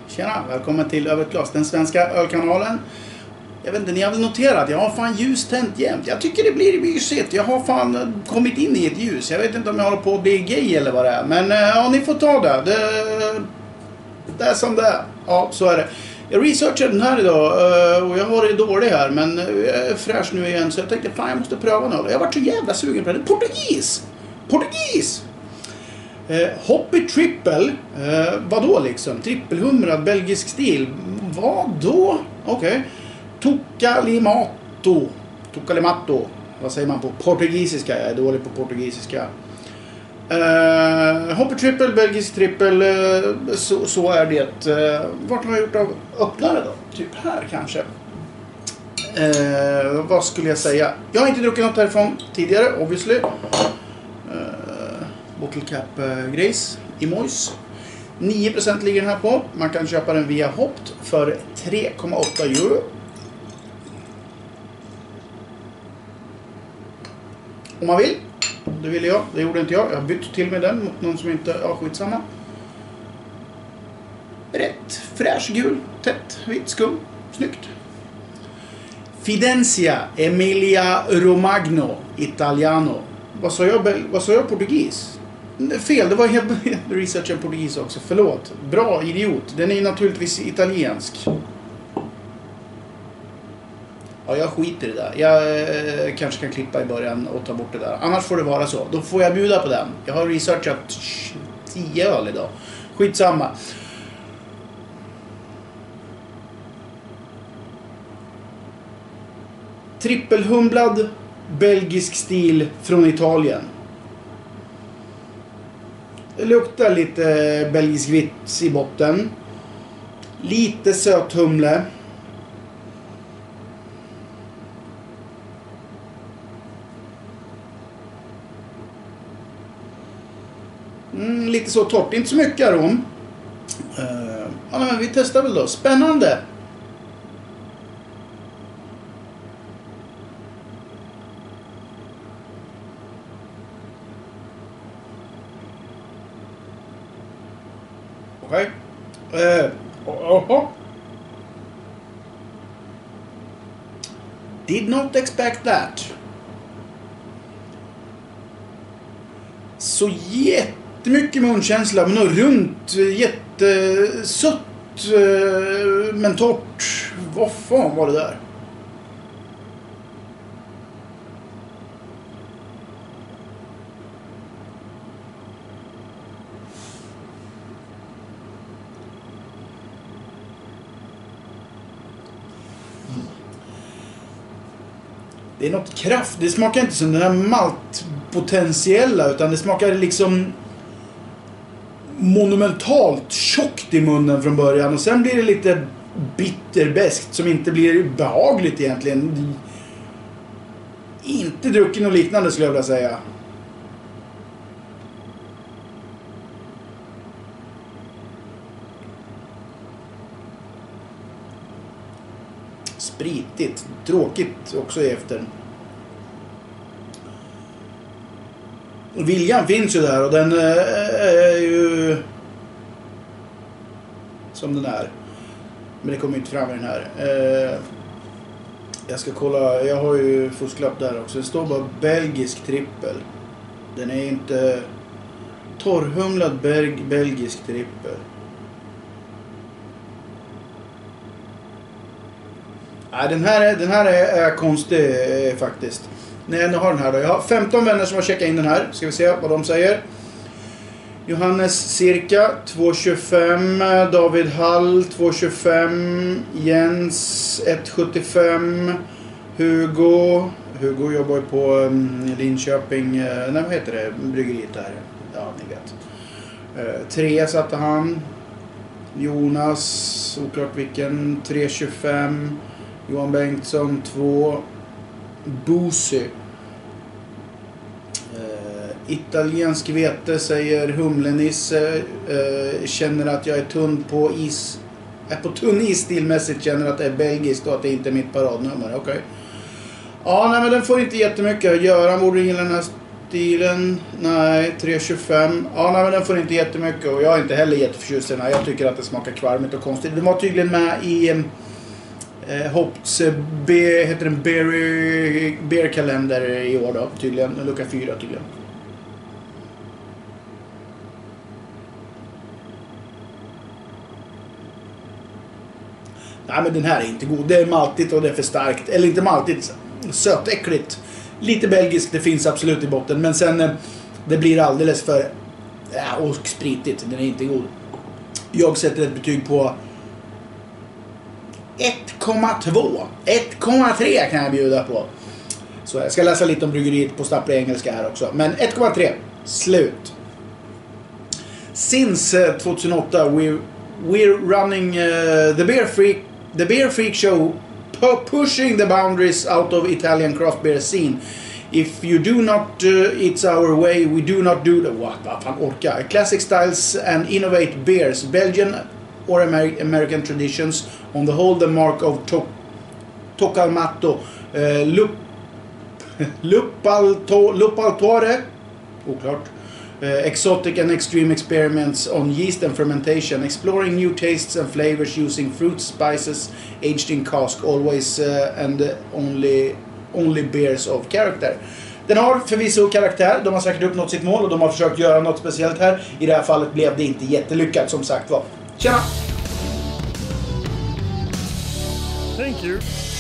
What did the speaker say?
Tjena, välkommen till Över ett glas, den svenska ölkanalen. Jag vet inte, ni har väl noterat, jag har fan ljus tänt jämt. Jag tycker det blir mysigt, jag har fan kommit in i ett ljus. Jag vet inte om jag håller på att bli gay eller vad det är. Men ja, ni får ta det. Det är som det är. Ja, så är det. Jag researchade den här idag och jag har det dålig här. Men jag är fräsch nu igen, så jag tänkte fan jag måste pröva något. Jag har varit så jävla sugen på det. Portugis! Hoppy Triple, vadå liksom? Trippelhumrad belgisk stil. Vadå? Okej. Tocalimato. Vad säger man på portugisiska? Jag är dålig på portugisiska. Hoppy Triple, belgisk trippel. Så är det. Vart har jag gjort av öppnare då? Typ här kanske. Vad skulle jag säga? Jag har inte druckit något härifrån tidigare, obviously. Bottle cap grejs i Mois. 9% ligger den här på. Man kan köpa den via Hoppt för 3,8 euro. Om man vill. Det ville jag. Det gjorde inte jag. Jag har bytt till med den mot någon som inte... Ja, skitsamma. Rätt. Fräsch, gul, tätt, vitt, skum. Snyggt. Fidencia Emilia Romagno Italiano. Vad sa jag portugis? Fel, det var helt researchen portugis också. Förlåt. Bra, idiot. Den är naturligtvis italiensk. Ja, jag skiter i det där. Jag kanske kan klippa i början och ta bort det där. Annars får det vara så. Då får jag bjuda på den. Jag har researchat 10 öl idag. Skitsamma. Trippelhumblad belgisk stil från Italien. Det luktar lite belgisk vitt i botten. Lite söthumle. Lite så torrt, inte så mycket arom. Ja, men vi testar väl då. Spännande. Okej. Did not expect that. Så jättemycket munkänsla, men runt, jättesött, men torrt. Vad fan var det där? Det är något kraft. Det smakar inte som den här maltpotentiella, utan det smakar liksom monumentalt tjockt i munnen från början. Och sen blir det lite bitterbäskt som inte blir behagligt egentligen. Inte drucken och liknande skulle jag vilja säga. Spritigt. Tråkigt också i efter. Viljan finns ju där och den är ju som den är. Men det kommer inte fram i den här. Jag ska kolla. Jag har ju fusklapp där också. Det står bara belgisk trippel. Den är inte torrhumlad belgisk trippel. Nej, den här är konstig faktiskt. Nej, jag har den här då. Jag har 15 vänner som har checkat in den här. Ska vi se vad de säger. Johannes cirka 2,25. David Hall 2,25. Jens 1,75. Hugo jobbar ju på Linköping. Nej, vad heter det? Bryggeriet där. Ja, ni vet. 3 satte han. Jonas, oklart vilken. 3,25. Johan Bengtsson 2. Busi. Italiensk vete säger Humlenisse. Känner att jag är tunn på is. Är på tunn is stilmässigt, känner att det är belgiskt och att det inte är mitt paradnummer. Okej. Ja, nej, men den får inte jättemycket. Göran borde gilla den här stilen, nej, 3,25. Ja, nej, men den får inte jättemycket och jag är inte heller jätteförtjust i den här. Jag tycker att det smakar kvarmigt och konstigt. Den var tydligen med i Hopps heter den beer-kalender i år då, tydligen. Lucka 4 tydligen. Nej, men den här är inte god. Det är maltigt och det är för starkt. Eller inte maltigt, sötäckligt. Lite belgiskt, det finns absolut i botten. Men sen, det blir alldeles för och spritigt. Den är inte god. Jag sätter ett betyg på 1,2. 1,3 kan jag bjuda på. Så jag ska läsa lite om bryggeriet på stapplig engelska här också. Men 1,3. Slut. Since 2008 we're running the beer freak show, pushing the boundaries out of Italian craft beer scene. If you do not it's our way, we do not do the what fan orka. Classic styles and innovate beers, Belgian or American traditions. On the whole, the mark of Tocalmato, Lupaltore, oklart. Exotic and extreme experiments on yeast and fermentation, exploring new tastes and flavors using fruit spices aged in cask, always and only beers of character. Den har förvisso karaktär, de har säkert uppnått sitt mål och de har försökt göra något speciellt här. I det här fallet blev det inte jättelyckat som sagt var. Tjena! Thank you.